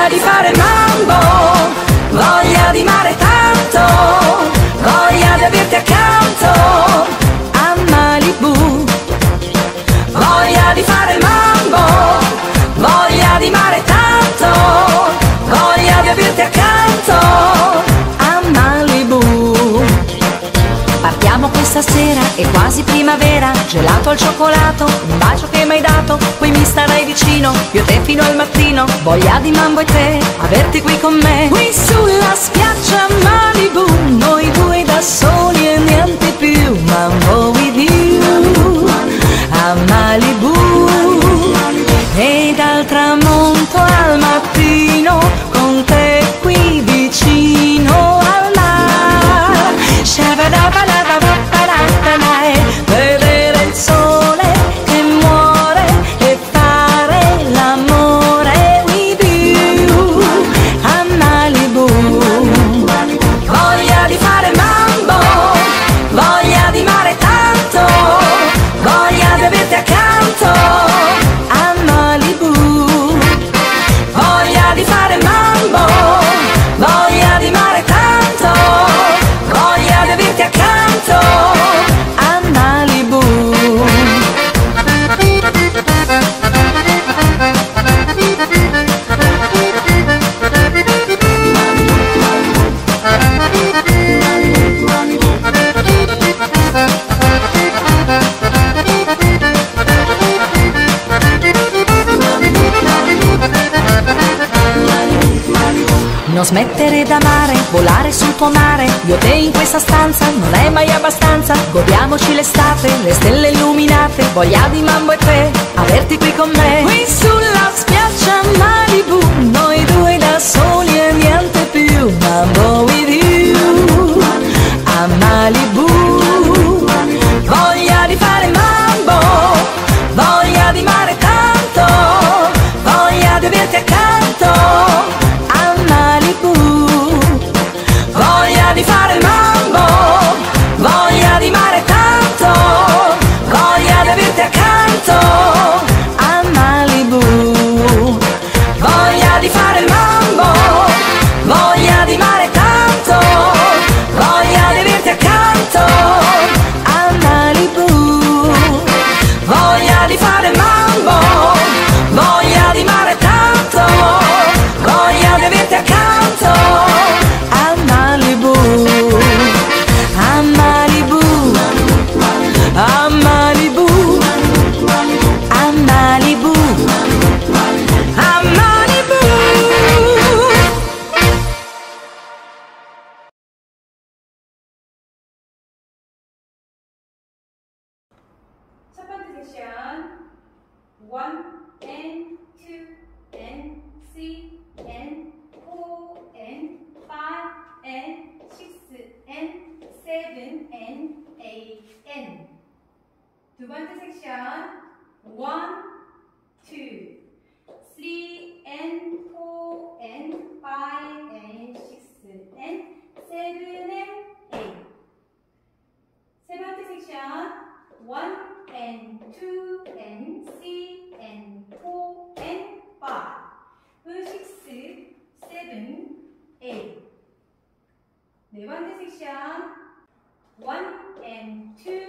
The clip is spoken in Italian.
Voglia di fare mambo, voglia di mare tanto, voglia di averti accanto a Malibu. Voglia di fare mambo, voglia di mare tanto, voglia di averti accanto a Malibu. Partiamo questa sera, è quasi primavera, gelato al cioccolato, un bacio che m'hai dato, poi mi starai vicino, io te fino al mattino. Voglia di mambo e te, averti qui con me, qui sulla spiaggia Malibu, noi due da soli e niente più. Mambo with you a Malibu, e dal tramonto al mattino con te qui vicino al mare. Vedere il sole che muore e fare l'amore with you a Malibu. Voglia di fare mambo, voglia di mare tanto, voglia di averti accanto a Malibu. Voglia di fare mambo, voglia di mare tanto, voglia di averti accanto a Malibu. Non smettere d'amare, volare sul tuo mare, io e te in questa stanza, non è mai abbastanza. Godiamoci l'estate, le stelle illuminate, voglia di mambo e te, averti qui con me. Qui sulla spiaggia Malibu, noi due da soli e niente più. Mambo with you a Malibu. Voglia di fare mambo, voglia di mare tanto, voglia di averti accanto a Malibu. Voglia di fare mambo, voglia di mare tanto, voglia di averti accanto a Malibu. Voglia di fare mambo, voglia di mare tanto, voglia di averti accanto a Malibu. Voglia di fare mambo, voglia di mare tanto, voglia di averti accanto a Malibu. A Malibu, a Malibu, a Malibu, a Malibu. 첫 번째 섹션 1 and 2 and 3 and 4 and 5 and 6 and 7 and 8 and. 두 번째 섹션 1, 2, 3 and 4 and 5 and 6 and 7 and 8. 세 번째 섹션 1 and 2 and 3 and 4 and 5, 6, 7, 8. 네 번째 섹션 1 and 2